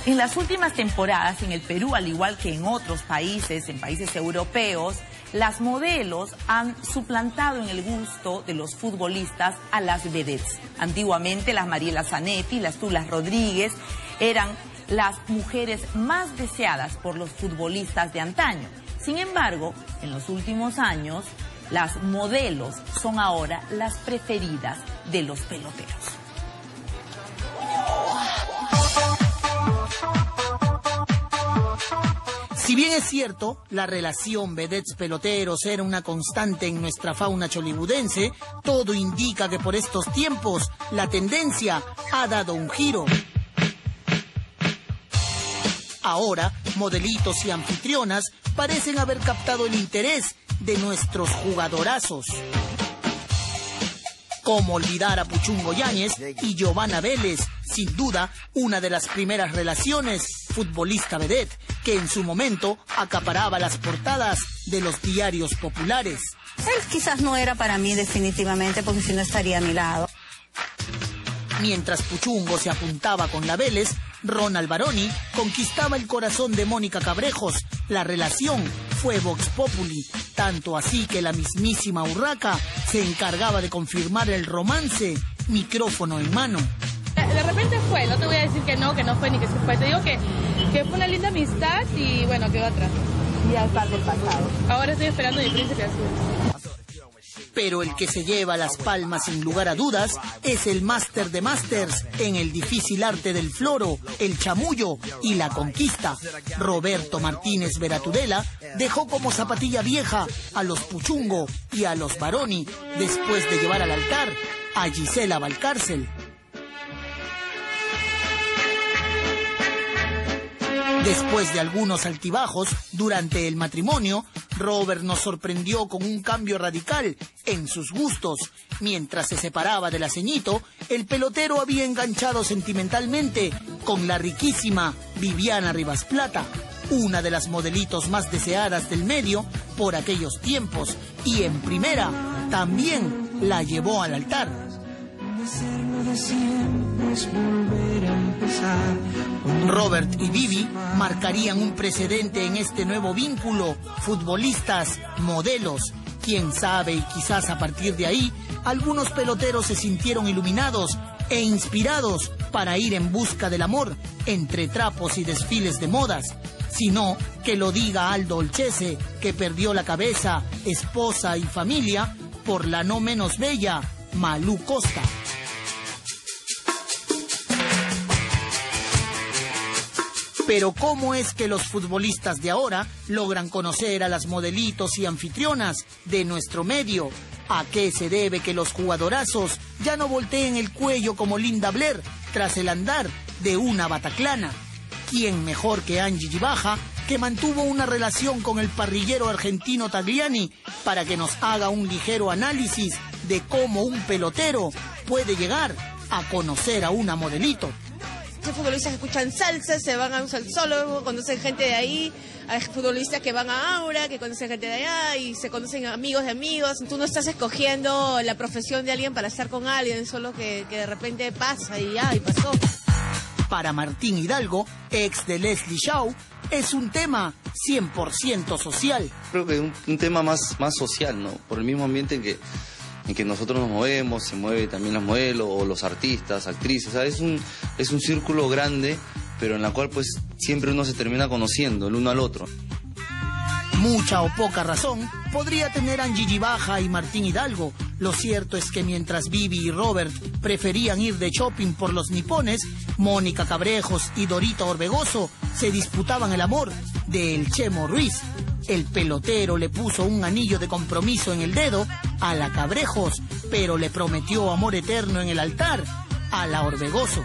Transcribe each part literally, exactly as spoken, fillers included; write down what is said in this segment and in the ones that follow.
En las últimas temporadas en el Perú, al igual que en otros países, en países europeos, las modelos han suplantado en el gusto de los futbolistas a las vedettes. Antiguamente las Mariela Zanetti, las Tulas Rodríguez eran las mujeres más deseadas por los futbolistas de antaño. Sin embargo, en los últimos años, las modelos son ahora las preferidas de los peloteros. Si bien es cierto, la relación vedettes-peloteros era una constante en nuestra fauna chollywoodeense, todo indica que por estos tiempos la tendencia ha dado un giro. Ahora, modelitos y anfitrionas parecen haber captado el interés de nuestros jugadorazos. ¿Cómo olvidar a Puchungo Yáñez y Giovanna Vélez? Sin duda, una de las primeras relaciones futbolista-vedette que en su momento acaparaba las portadas de los diarios populares. Él quizás no era para mí definitivamente, porque si no estaría a mi lado. Mientras Puchungo se apuntaba con la Vélez, Ronald Baroni conquistaba el corazón de Mónica Cabrejos. La relación fue Vox Populi, tanto así que la mismísima Urraca se encargaba de confirmar el romance, micrófono en mano. De repente fue, no te voy a decir que no, que no fue ni que se fue. Te digo que, que fue una linda amistad y bueno, quedó atrás. Ya es parte del pasado. Ahora estoy esperando mi príncipe azul. Pero el que se lleva las palmas sin lugar a dudas es el máster de másters en el difícil arte del floro, el chamullo y la conquista. Roberto Martínez Veratudela dejó como zapatilla vieja a los Puchungo y a los Baroni después de llevar al altar a Gisela Valcárcel. Después de algunos altibajos durante el matrimonio, Robert nos sorprendió con un cambio radical en sus gustos. Mientras se separaba de la ceñito, el pelotero había enganchado sentimentalmente con la riquísima Viviana Rivas Plata, una de las modelitos más deseadas del medio por aquellos tiempos, y en primera también la llevó al altar. Robert y Vivi marcarían un precedente en este nuevo vínculo, futbolistas, modelos. Quién sabe, y quizás a partir de ahí, algunos peloteros se sintieron iluminados e inspirados para ir en busca del amor entre trapos y desfiles de modas. Si no, que lo diga Aldo Olchese, que perdió la cabeza, esposa y familia por la no menos bella Malú Costa. Pero ¿cómo es que los futbolistas de ahora logran conocer a las modelitos y anfitrionas de nuestro medio? ¿A qué se debe que los jugadorazos ya no volteen el cuello como Linda Blair tras el andar de una bataclana? ¿Quién mejor que Angie Gibaja, que mantuvo una relación con el parrillero argentino Tagliani, para que nos haga un ligero análisis de cómo un pelotero puede llegar a conocer a una modelito? Hay futbolistas que escuchan salsa, se van a un salsólogo, conocen gente de ahí. Hay futbolistas que van a Aura, que conocen gente de allá y se conocen amigos de amigos. Tú no estás escogiendo la profesión de alguien para estar con alguien, solo que, que de repente pasa y ya, y pasó. Para Martín Hidalgo, ex de Leslie Shaw, es un tema cien por ciento social. Creo que es un, un tema más, más social, ¿no? Por el mismo ambiente en que... en que nosotros nos movemos, se mueve también los modelos o los artistas, actrices, o sea, es un, es un círculo grande, pero en la cual pues siempre uno se termina conociendo el uno al otro. Mucha o poca razón podría tener Angie Gibaja y Martín Hidalgo. Lo cierto es que mientras Vivi y Robert preferían ir de shopping por los nipones, Mónica Cabrejos y Dorita Orbegoso se disputaban el amor de El Chemo Ruiz. El pelotero le puso un anillo de compromiso en el dedo a la Cabrejos, pero le prometió amor eterno en el altar a la Orbegoso.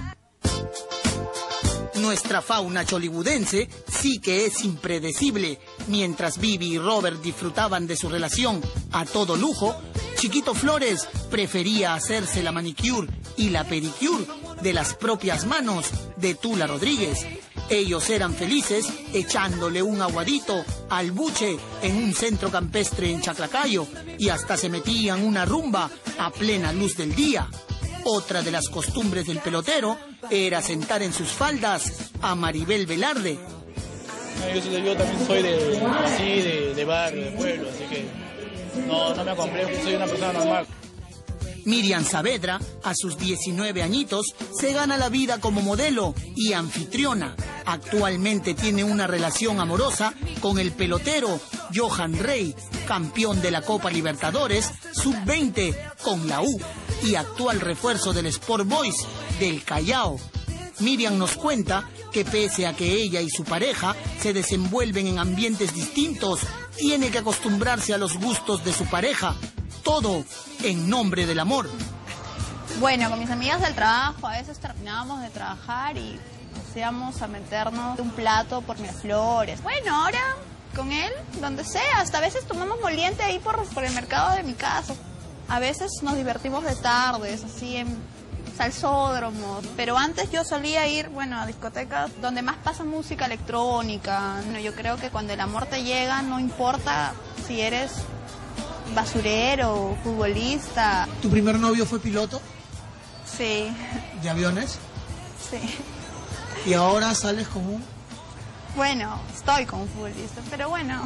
Nuestra fauna chollywoodeense sí que es impredecible. Mientras Vivi y Robert disfrutaban de su relación a todo lujo, Chiquito Flores prefería hacerse la manicure y la pedicure de las propias manos de Tula Rodríguez. Ellos eran felices echándole un aguadito al buche en un centro campestre en Chaclacayo y hasta se metían una rumba a plena luz del día. Otra de las costumbres del pelotero era sentar en sus faldas a Maribel Velarde. Yo, yo también soy de, así, de, de barrio, de pueblo, así que no, no me acomplejo, soy una persona normal. Miriam Saavedra, a sus diecinueve añitos, se gana la vida como modelo y anfitriona. Actualmente tiene una relación amorosa con el pelotero Johan Rey, campeón de la Copa Libertadores sub veinte con la U y actual refuerzo del Sport Boys del Callao. Miriam nos cuenta que pese a que ella y su pareja se desenvuelven en ambientes distintos, tiene que acostumbrarse a los gustos de su pareja. Todo en nombre del amor. Bueno, con mis amigas del trabajo, a veces terminábamos de trabajar y nos íbamos a meternos un plato por Miraflores. Bueno, ahora con él, donde sea, hasta a veces tomamos moliente ahí por, por el mercado de mi casa. A veces nos divertimos de tardes, así en salsódromos, pero antes yo solía ir, bueno, a discotecas donde más pasa música electrónica. Bueno, yo creo que cuando el amor te llega, no importa si eres basurero, futbolista. ¿Tu primer novio fue piloto? Sí. ¿De aviones? Sí. ¿Y ahora sales con un...? Bueno, estoy con un futbolista, pero bueno.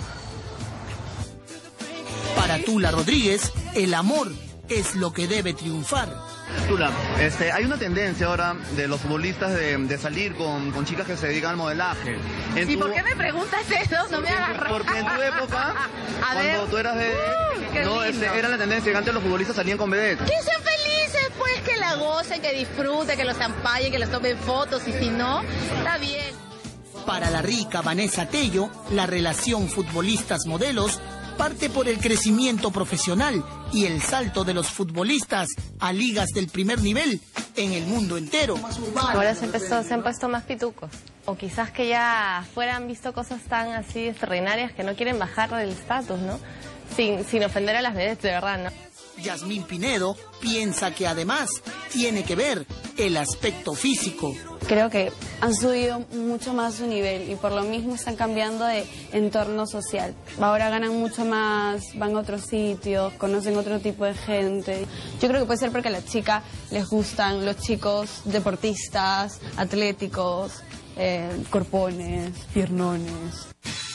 Para Tula Rodríguez, el amor es lo que debe triunfar. Tula, este, hay una tendencia ahora de los futbolistas de, de salir con, con chicas que se dedican al modelaje. En ¿Y tu... por qué me preguntas eso? No me hagas. Porque en tu época, a cuando ver. tú eras de... Uh, no, este, era la tendencia que antes los futbolistas salían con vedettes. Que sean felices, pues, que la gocen, que disfruten, que los ampallen, que les tomen fotos, y si no, está bien. Para la rica Vanessa Tello, la relación futbolistas-modelos parte por el crecimiento profesional y el salto de los futbolistas a ligas del primer nivel en el mundo entero. Ahora se, empezó, se han puesto más pitucos. O quizás que ya fueran visto cosas tan así extraordinarias que no quieren bajar del estatus, ¿no? Sin, sin ofender a las vedettes, de verdad, ¿no? Yasmín Pinedo piensa que además tiene que ver el aspecto físico. Creo que han subido mucho más su nivel y por lo mismo están cambiando de entorno social. Ahora ganan mucho más, van a otros sitios, conocen otro tipo de gente. Yo creo que puede ser porque a la chica les gustan los chicos deportistas, atléticos, eh, corpones, piernones.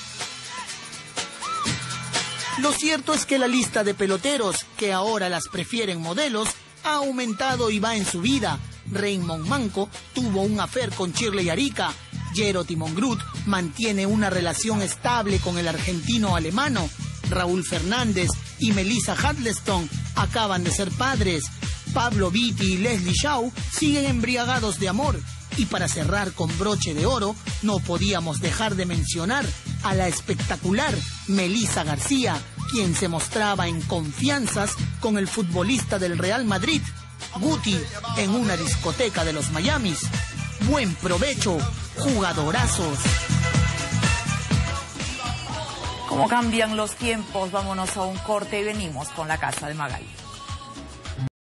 Lo cierto es que la lista de peloteros, que ahora las prefieren modelos, ha aumentado y va en su vida. Raymond Manco tuvo un affair con Shirley Arica. Jero Timongrut mantiene una relación estable con el argentino alemano. Raúl Fernández y Melissa Huddleston acaban de ser padres. Pablo Vitti y Leslie Shaw siguen embriagados de amor. Y para cerrar con broche de oro, no podíamos dejar de mencionar a la espectacular Melissa García, quien se mostraba en confianzas con el futbolista del Real Madrid, Guti, en una discoteca de los Miamis. Buen provecho, jugadorazos. Como cambian los tiempos, vámonos a un corte y venimos con la casa de Magali.